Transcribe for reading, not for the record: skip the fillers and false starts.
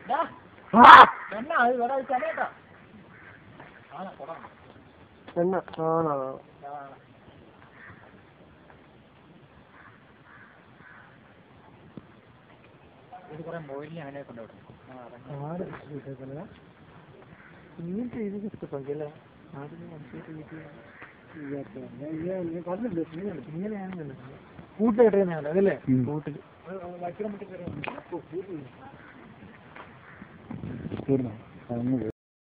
ഇത് കുറെ മൊയിലിനെ അങ്ങനെ കൊണ്ടുപോകും. ഇങ്ങനത്തെ ഇത് ഇഷ്ടപ്പെടില്ല. ഇങ്ങനെയാണല്ലോ കൂട്ട് കിട്ടുന്നതാണ് അതല്ലേ കൂട്ടിൽ.